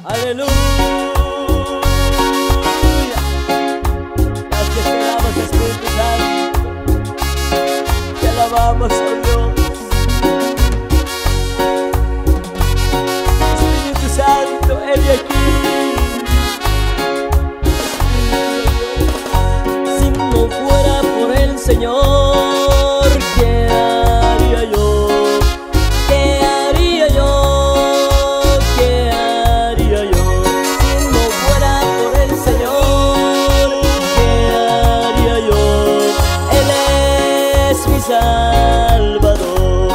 Aleluya. Gracias te damos, Espíritu Santo. Te alabamos, oh Dios. Espíritu Santo, he aquí. Si no fuera por el Señor, ¿qué haría yo? ¿Qué haría yo? ¿Qué haría yo? Si no fuera por el Señor, ¿qué haría yo? Él es mi Salvador.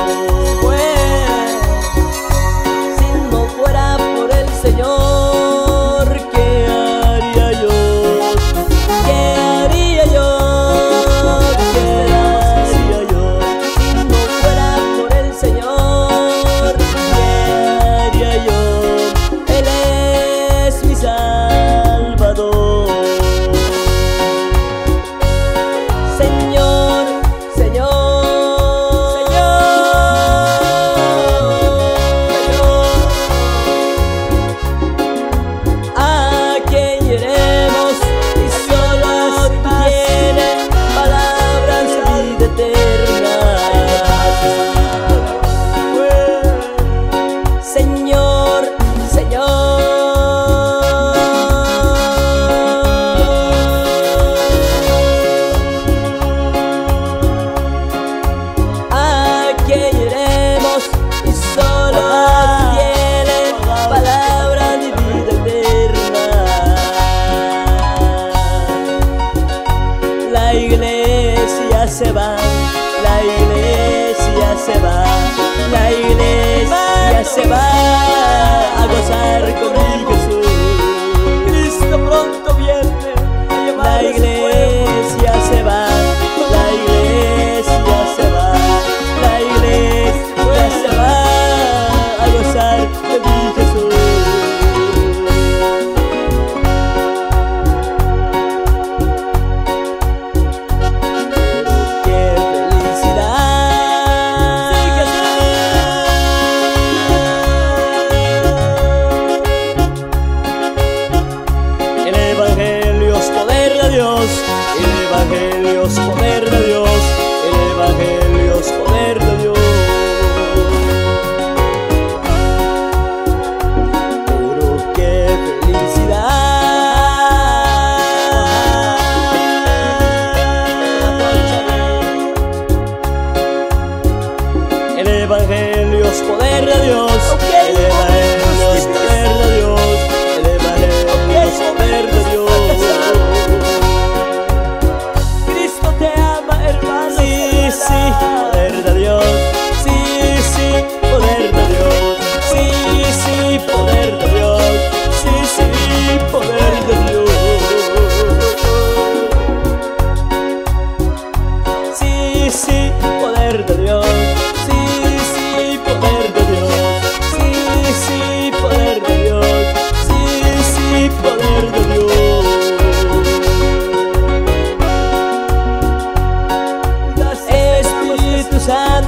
Si no fuera por el Señor, ¿qué haría yo? ¿Qué haría yo? ¿Qué haría yo? Si no fuera por el Señor, ¿qué haría yo? Él es mi Salvador. Señor, Señor, ¿a quién iremos? Y solo tú tienes palabras de vida eterna. Señor, Señor, ¿a quién iremos? Y solo tú tienes palabras de vida eterna. La iglesia se va, la iglesia se va, la iglesia se va a gozar con mi Jesús. Cristo pronto viene a llevar la iglesia se va, la iglesia se va, la iglesia se va a gozar de mi Jesús. ¡Qué felicidad! El Evangelio es poder de Dios, el Evangelio es poder de Dios, el Evangelio es poder de Dios. Pero qué felicidad. El Evangelio es poder de Dios, el Evangelio es poder de Dios, el Evangelio es poder de Dios. Cristo te ama, hermano. Sí, sí, poder de Dios. Sí, sí, poder de Dios. Sí, sí, poder de Dios. Sí, sí, poder de Dios. Sí, sí, poder de Dios. Sí, sí, poder de Dios. Sí, sí, poder de Dios. Sí, sí, poder de Dios. Espíritu Santo.